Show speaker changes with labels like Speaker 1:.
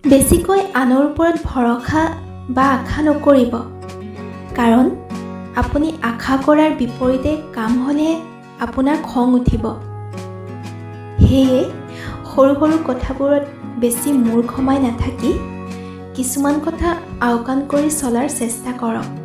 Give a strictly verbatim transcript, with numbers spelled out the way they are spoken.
Speaker 1: বেছিকৈ আনৰ ওপৰত ভৰসা বা আশা নকৰিব, কাৰণ আপুনি আশা কৰাৰ বিপৰীতে কাম হ'লে আপোনাৰ খং উঠিব। সেয়ে সৰু সৰু কথাবোৰত বেছি মূৰ ঘমাই নাথাকি কিছুমান কথা আওকাণ কৰি চলাৰ চেষ্টা কৰক।